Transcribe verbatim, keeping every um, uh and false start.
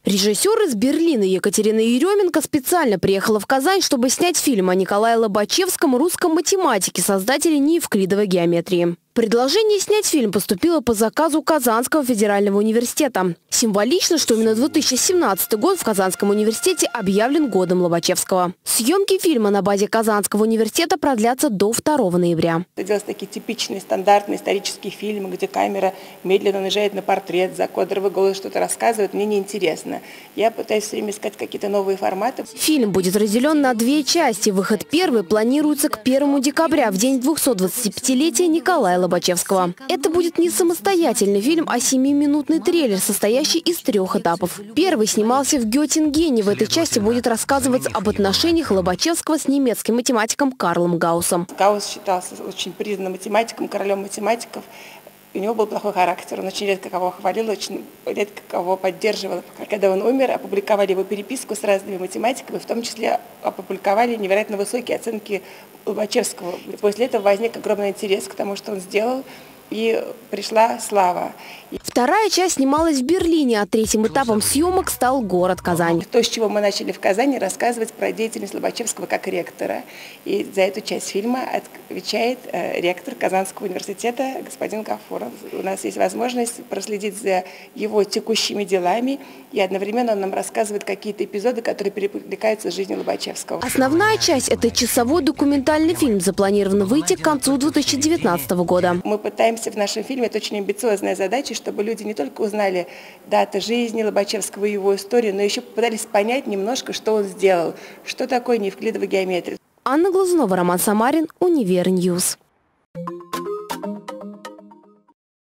Режиссер из Берлина Екатерина Еременко специально приехала в Казань, чтобы снять фильм о Николае Лобачевском, русском математике, создателе неевклидовой геометрии. Предложение снять фильм поступило по заказу Казанского федерального университета. Символично, что именно две тысячи семнадцатый год в Казанском университете объявлен годом Лобачевского. Съемки фильма на базе Казанского университета продлятся до второго ноября. Это делаются такие типичные стандартные исторические фильмы, где камера медленно наезжает на портрет, закадровый голос что-то рассказывает. Мне неинтересно. Я пытаюсь все время искать какие-то новые форматы. Фильм будет разделен на две части. Выход первый планируется к первому декабря, в день двухсотдвадцатипятилетия Николая Лобачевского. Это будет не самостоятельный фильм, а семиминутный трейлер, состоящий из трех этапов. Первый снимался в Геттингене. В этой части будет рассказываться об отношениях Лобачевского с немецким математиком Карлом Гауссом. Гаусс считался очень признанным математиком, королем математиков. У него был плохой характер, он очень редко кого хвалил, очень редко кого поддерживал. Когда он умер, опубликовали его переписку с разными математиками, в том числе опубликовали невероятно высокие оценки Лобачевского. После этого возник огромный интерес к тому, что он сделал, и пришла слава. Вторая часть снималась в Берлине, а третьим этапом съемок стал город Казань. То, с чего мы начали в Казани, рассказывать про деятельность Лобачевского как ректора. И за эту часть фильма отвечает э, ректор Казанского университета господин Гафуров. У нас есть возможность проследить за его текущими делами, и одновременно он нам рассказывает какие-то эпизоды, которые перекликаются с жизнью Лобачевского. Основная часть – это часовой документальный фильм, запланирован выйти к концу две тысячи девятнадцатого года. Мы пытаемся в нашем фильме, это очень амбициозная задача, чтобы люди не только узнали даты жизни Лобачевского и его историю, но еще попытались понять немножко, что он сделал, что такое неевклидовая геометрия. Анна Глазунова, Роман Самарин, Универньюз.